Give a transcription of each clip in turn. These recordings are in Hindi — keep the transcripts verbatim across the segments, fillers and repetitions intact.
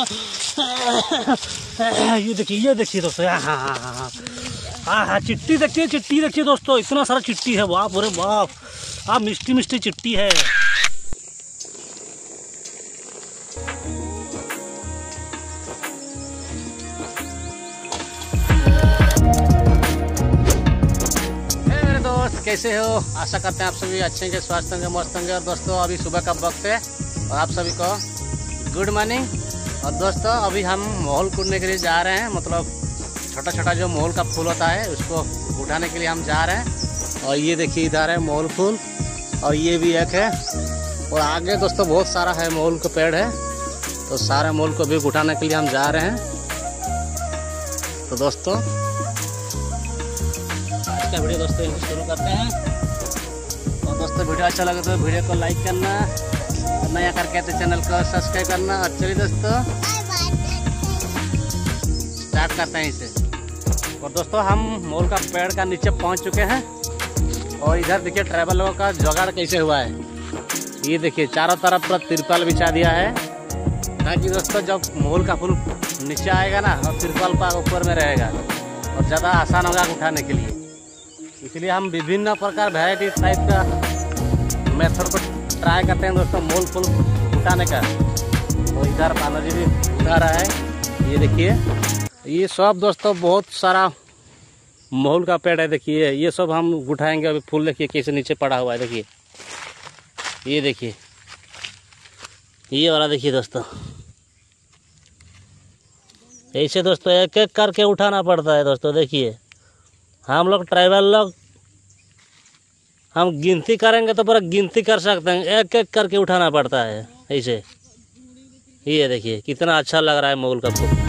ये देखिए ये देखिए दोस्तों, हाँ हाँ हाँ हाँ हाँ हाँ चिट्टी देखिए, चिट्टी देखिए दोस्तों, इतना सारा चिट्टी है, बाप रे बाप। हाँ मिष्टी मिष्टी चिट्टी है। कैसे हो? आशा करते हैं आप सभी अच्छे होंगे, स्वस्थ होंगे, मस्त होंगे। और दोस्तों अभी सुबह का वक्त है और आप सभी को गुड मॉर्निंग। और दोस्तों अभी हम मोहल कूदने के लिए जा रहे हैं, मतलब छोटा छोटा जो मोहल का फूल होता है उसको उठाने के लिए हम जा रहे हैं। और ये देखिए इधर है मोहल फूल और ये भी एक है, और आगे दोस्तों बहुत सारा है मोहल का पेड़ है, तो सारे मोहल को भी उठाने के लिए हम जा रहे हैं। तो दोस्तों का वीडियो दोस्तों इनको शुरू करते हैं। और दोस्तों वीडियो अच्छा लगे तो वीडियो को लाइक करना, और नया करके तो चैनल को सब्सक्राइब करना। और चलिए दोस्तों स्टार्ट करते हैं इसे। और दोस्तों हम मोल का पेड़ का नीचे पहुंच चुके हैं, और इधर देखिए ट्रैवल लोगों का जुगाड़ कैसे हुआ है। ये देखिए चारों तरफ पर तिरपाल बिछा दिया है, ताकि दोस्तों जब मोल का फूल नीचे आएगा ना और तिरपाल पर ऊपर में रहेगा और ज़्यादा आसान होगा उठाने के लिए। इसलिए हम विभिन्न प्रकार वैरायटी टाइप का मेथड को ट्राई करते हैं दोस्तों मोल फूल उठाने का। तो इधर पालो जी भी उठा रहा है, ये देखिए ये सब दोस्तों बहुत सारा मोल का पेड़ है। देखिए ये सब हम उठाएंगे अभी। फूल देखिए कैसे नीचे पड़ा हुआ है, देखिए ये देखिए ये वाला देखिए दोस्तों। ऐसे दोस्तों एक एक करके उठाना पड़ता है दोस्तों। देखिए हम लोग ट्राइबल लोग हम गिनती करेंगे तो पूरा गिनती कर सकते हैं, एक एक करके उठाना पड़ता है ऐसे। ये देखिए कितना अच्छा लग रहा है मोल का फूल।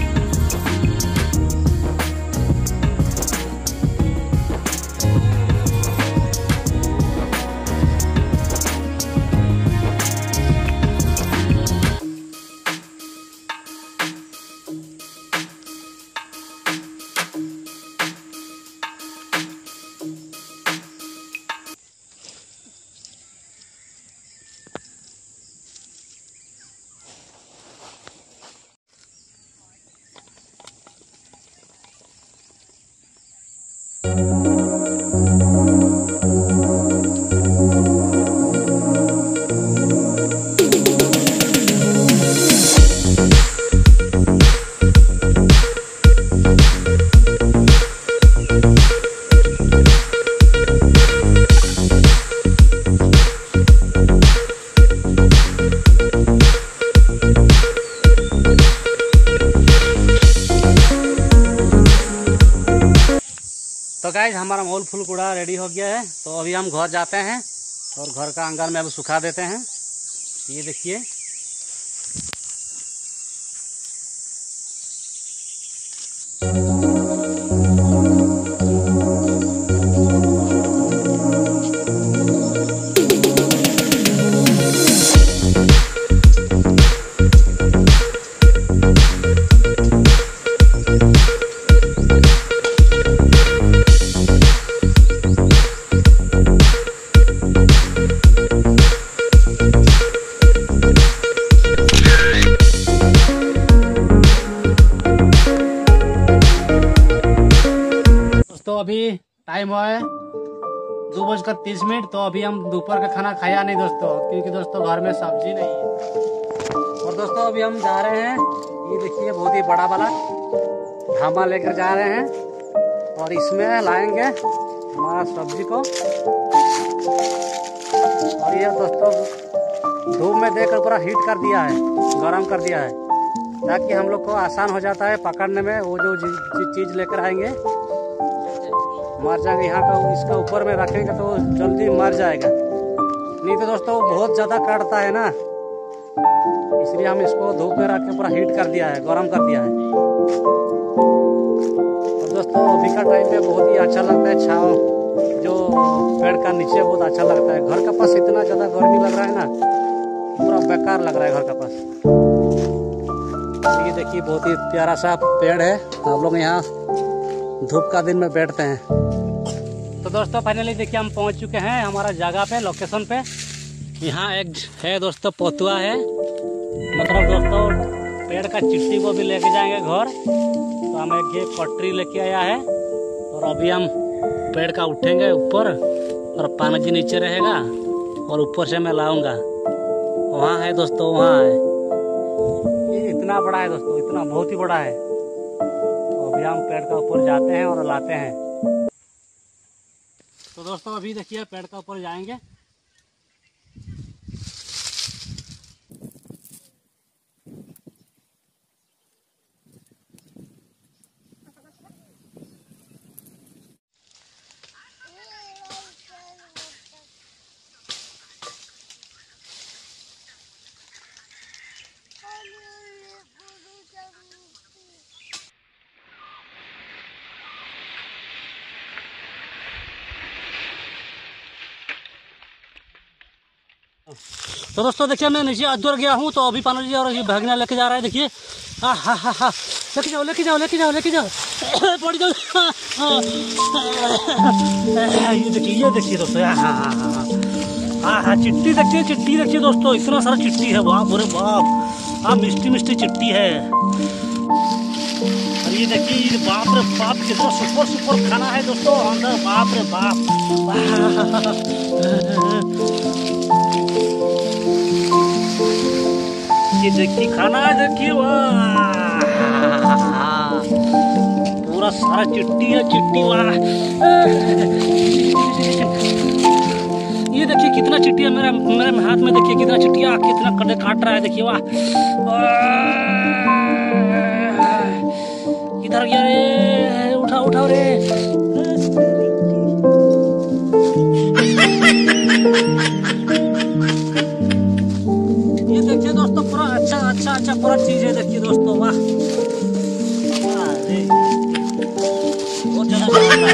तो गाइज हमारा मोल फूल कूड़ा रेडी हो गया है, तो अभी हम घर जाते हैं और घर का आंगन में अब सुखा देते हैं। ये देखिए तो अभी टाइम है दो बजकर तीस मिनट। तो अभी हम दोपहर का खाना खाया नहीं दोस्तों, क्योंकि दोस्तों घर में सब्जी नहीं है। और दोस्तों अभी हम जा रहे हैं, ये देखिए बहुत ही बड़ा वाला ढाबा लेकर जा रहे हैं, और इसमें लाएंगे हमारा सब्जी को। और ये दोस्तों धूप में देकर पूरा हीट कर दिया है, गरम कर दिया है, ताकि हम लोग को आसान हो जाता है पकड़ने में। वो जो चीज़ लेकर आएंगे मर जाएंगे, यहाँ का इसका ऊपर में रखेंगे तो जल्दी मर जाएगा। नहीं तो दोस्तों बहुत ज़्यादा काटता है ना, इसलिए हम इसको धूप में रख के पूरा हीट कर दिया है, गरम कर दिया है। और दोस्तों अभी का टाइम पे बहुत ही अच्छा लगता है, छाँव जो पेड़ का नीचे बहुत अच्छा लगता है। घर का पास इतना ज़्यादा गर्मी लग रहा है ना, पूरा बेकार लग रहा है घर का पास। ये देखिए बहुत ही प्यारा सा पेड़ है, हम लोग यहाँ धूप का दिन में बैठते हैं। तो दोस्तों फाइनली देखिए हम पहुंच चुके हैं हमारा जगह पे, लोकेशन पे। यहाँ एक है दोस्तों पोतुआ है, मतलब दोस्तों पेड़ का चिट्टी को भी लेके जाएंगे घर। तो हम एक ये पटरी लेके आया है और अभी हम पेड़ का उठेंगे ऊपर और पानी जी नीचे रहेगा और ऊपर से मैं लाऊंगा। वहाँ है दोस्तों, वहाँ है, ये इतना बड़ा है दोस्तों, इतना बहुत ही बड़ा है। तो अभी हम पेड़ का ऊपर जाते हैं और लाते हैं। तो दोस्तों अभी देखिए पेड़ का ऊपर जाएंगे। तो दोस्तों देखिए मैं नीचे अदूर गया हूँ, तो अभी पानी जी और ये भगना लेके जा रहा है। देखिए हाँ हाँ हाँ हाँ लेके जाओ लेके जाओ लेके जाओ लेके जाओ पड़ जाओ। ये देखिए ये देखिए दोस्तों, हाँ हाँ हाँ हाँ हाँ हाँ चिट्टी देखिए, चिट्टी देखिए दोस्तों, इतना सारा चिट्टी है, बाप रे बाप। हाँ मिष्टी मिष्टी चिट्टी है। और ये देखिए ये बाप रे बाप कितना सुपर सुपर खाना है दोस्तों अंदर, बाप रे बाप। ये देखिए खाना है, देखिए वाह पूरा सारा चिट्टी है, चिट्टी वाह। ये देखिए कितना चिट्टी है मेरे मेरे हाथ में, देखिए कितना चिट्टी है, कितना कड़े काट रहा है, देखिए वाह। इधर गया रे, उठा उठाओ रे। ये देखिए दोस्तों पूरा अच्छा अच्छा अच्छा पूरा चीज है, देखिए दोस्तों वाह। बहुत ज्यादा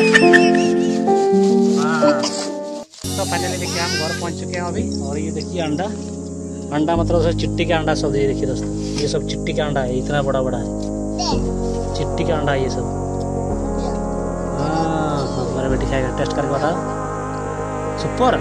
तो फाइनली देखिए हम घर पहुंच चुके हैं अभी। और ये देखिए अंडा, अंडा मतलब चिट्टी का अंडा सब, ये देखिए दोस्तों ये सब चिट्टी का अंडा है, इतना बड़ा बड़ा है चिट्टी का अंडा है ये सब। हाँ हमारे बेटी खाएगा, टेस्ट करके बताओ, सुपर।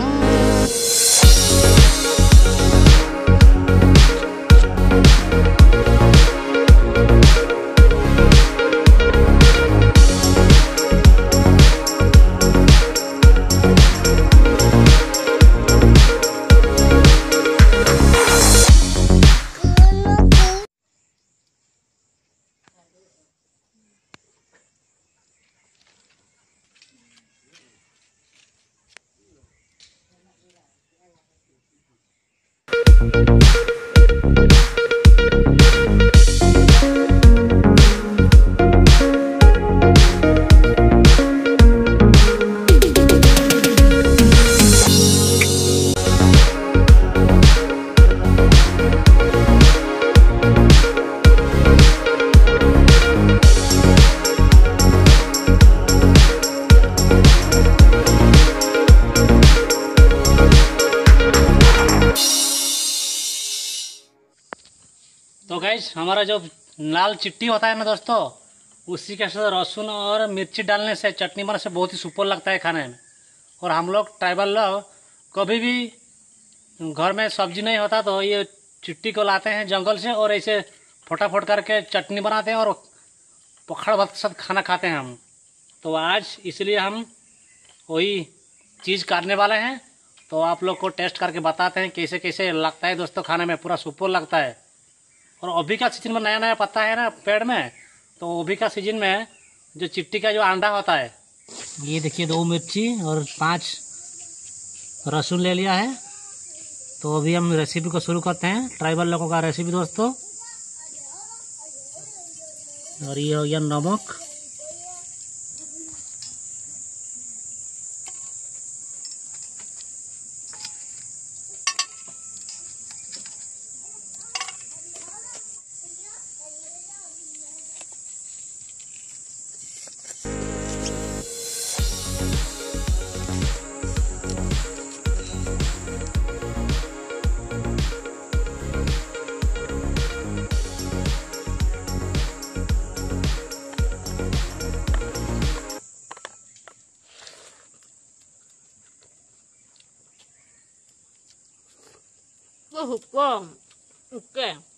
तो गाइस हमारा जो लाल चिट्टी होता है ना दोस्तों, उसी के साथ लहसुन और मिर्ची डालने से चटनी बनाने से बहुत ही सुपर लगता है खाने में। और हम लोग ट्राइबल लोग कभी भी घर में सब्जी नहीं होता तो ये चिट्टी को लाते हैं जंगल से और ऐसे फटाफट करके चटनी बनाते हैं और पकड़ भात के साथ खाना खाते हैं हम। तो आज इसलिए हम वही चीज़ काटने वाले हैं, तो आप लोग को टेस्ट करके बताते हैं कैसे कैसे लगता है दोस्तों खाने में, पूरा सुपर लगता है। और अभी का सीजन में नया नया पत्ता है ना पेड़ में, तो अभी का सीजन में जो चिट्टी का जो अंडा होता है, ये देखिए दो मिर्ची और पांच लहसुन ले लिया है। तो अभी हम रेसिपी को शुरू करते हैं, ट्राइबल लोगों का रेसिपी दोस्तों। और ये हो गया नमक, hukum. Oke.